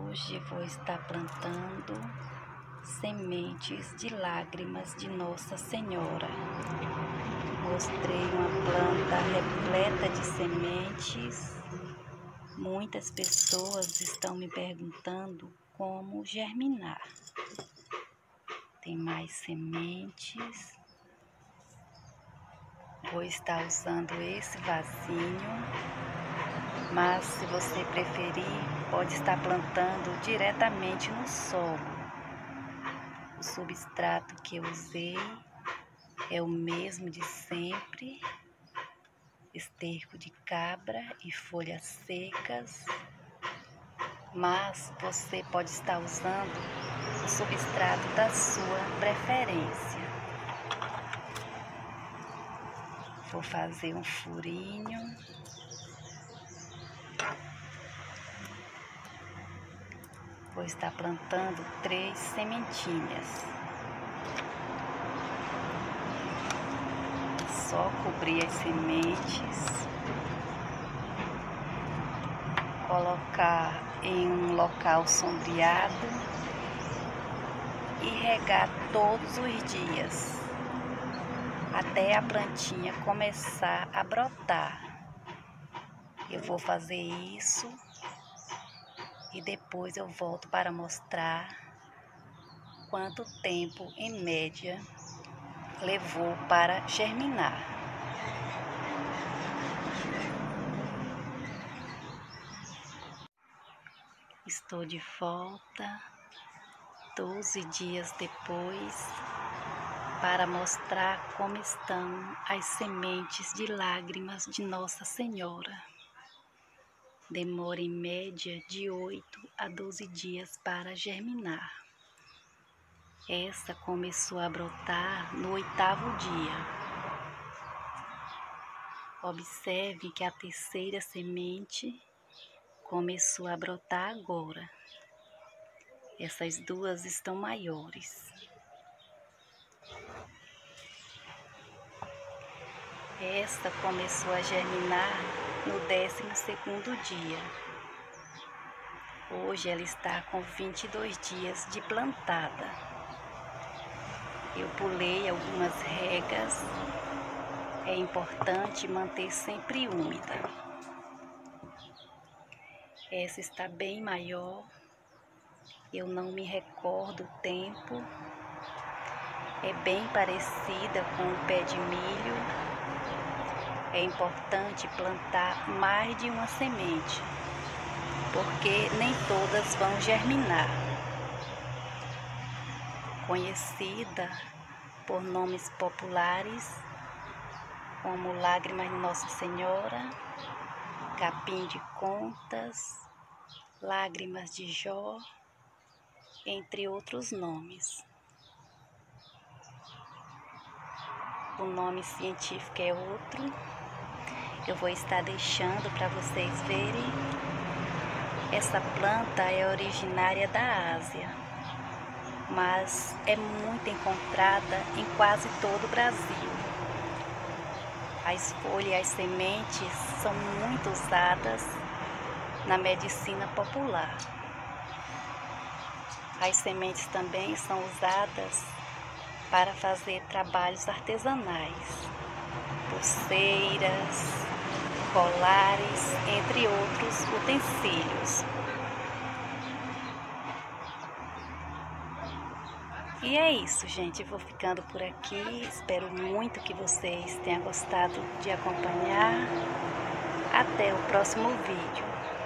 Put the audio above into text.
Hoje vou estar plantando sementes de lágrimas de Nossa Senhora. Mostrei uma planta repleta de sementes. Muitas pessoas estão me perguntando como germinar. Tem mais sementes. Vou estar usando esse vasinho, mas se você preferir, pode estar plantando diretamente no solo. O substrato que eu usei é o mesmo de sempre: esterco de cabra e folhas secas, mas você pode estar usando o substrato da sua preferência. Vou fazer um furinho. Vou estar plantando 3 sementinhas. Só cobrir as sementes. Colocar em um local sombreado e regar todos os dias, até a plantinha começar a brotar. Eu vou fazer isso e depois eu volto para mostrar quanto tempo, em média, levou para germinar. Estou de volta 12 dias depois para mostrar como estão as sementes de lágrimas de Nossa Senhora. Demora em média de 8 a 12 dias para germinar. Essa começou a brotar no 8º dia. Observe que a terceira semente começou a brotar agora. Essas duas estão maiores. Esta começou a germinar no 12º dia. Hoje ela está com 22 dias de plantada. Eu pulei algumas regas. É importante manter sempre úmida. Essa está bem maior. Eu não me recordo o tempo. É bem parecida com o pé de milho. É importante plantar mais de uma semente, porque nem todas vão germinar. Conhecida por nomes populares como lágrimas de Nossa Senhora, capim de contas, lágrimas de Jó, entre outros nomes. O nome científico é outro. Eu vou estar deixando para vocês verem. Essa planta é originária da Ásia, mas é muito encontrada em quase todo o Brasil. As folhas e as sementes são muito usadas na medicina popular. As sementes também são usadas para fazer trabalhos artesanais, pulseiras, colares, entre outros utensílios. E é isso, gente. Eu vou ficando por aqui. Espero muito que vocês tenham gostado de acompanhar. Até o próximo vídeo.